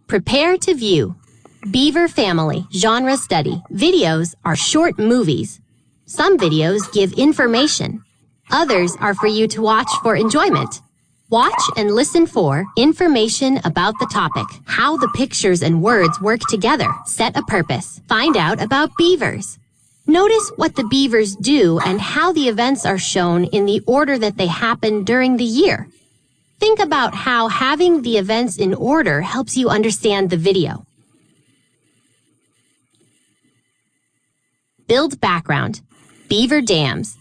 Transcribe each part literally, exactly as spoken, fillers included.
Prepare to view. Beaver Family Genre Study. Videos are short movies. Some videos give information. Others are for you to watch for enjoyment. Watch and listen for information about the topic, how the pictures and words work together, set a purpose, find out about beavers. Notice what the beavers do and how the events are shown in the order that they happen during the year. Think about how having the events in order helps you understand the video. Build background. Beaver dams.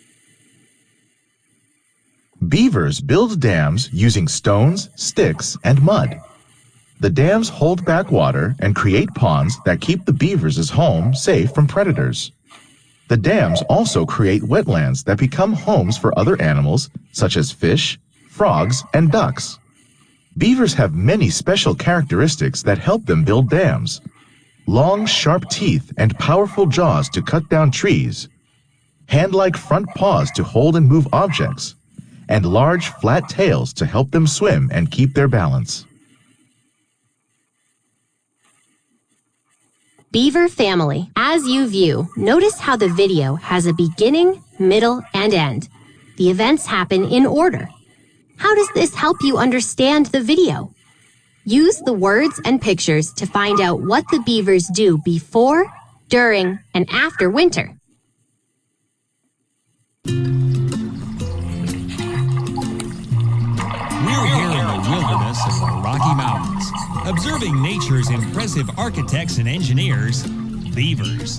Beavers build dams using stones, sticks, and mud. The dams hold back water and create ponds that keep the beavers' home safe from predators. The dams also create wetlands that become homes for other animals such as fish, frogs, and ducks. Beavers have many special characteristics that help them build dams. Long, sharp teeth and powerful jaws to cut down trees, hand-like front paws to hold and move objects, and large, flat tails to help them swim and keep their balance. Beaver Family. As you view, notice how the video has a beginning, middle, and end. The events happen in order. How does this help you understand the video? Use the words and pictures to find out what the beavers do before, during, and after winter. We're here in the wilderness of the Rocky Mountains, observing nature's impressive architects and engineers, beavers.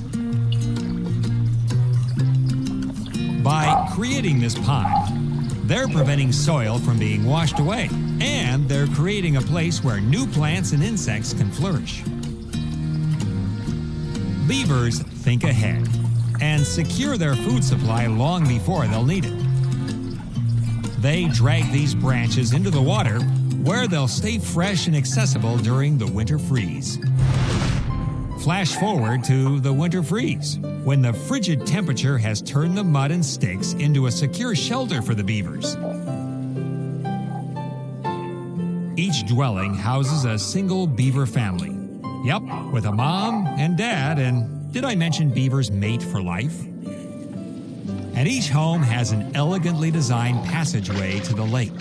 By creating this pond, they're preventing soil from being washed away, and they're creating a place where new plants and insects can flourish. Beavers think ahead and secure their food supply long before they'll need it. They drag these branches into the water where they'll stay fresh and accessible during the winter freeze. Flash forward to the winter freeze, when the frigid temperature has turned the mud and sticks into a secure shelter for the beavers. Each dwelling houses a single beaver family. Yep, with a mom and dad, and did I mention beavers mate for life? And each home has an elegantly designed passageway to the lake.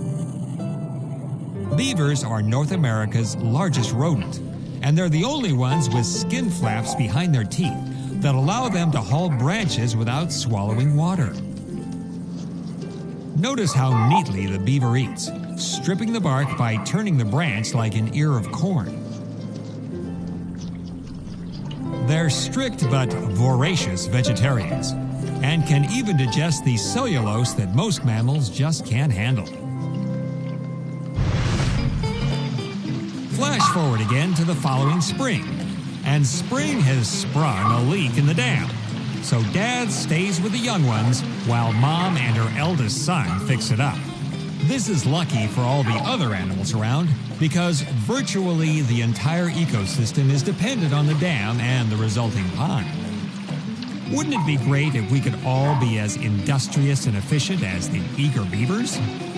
Beavers are North America's largest rodent, and they're the only ones with skin flaps behind their teeth that allow them to haul branches without swallowing water. Notice how neatly the beaver eats, stripping the bark by turning the branch like an ear of corn. They're strict but voracious vegetarians, and can even digest the cellulose that most mammals just can't handle. Flash forward again to the following spring, and spring has sprung a leak in the dam. So Dad stays with the young ones while Mom and her eldest son fix it up. This is lucky for all the other animals around because virtually the entire ecosystem is dependent on the dam and the resulting pond. Wouldn't it be great if we could all be as industrious and efficient as the eager beavers?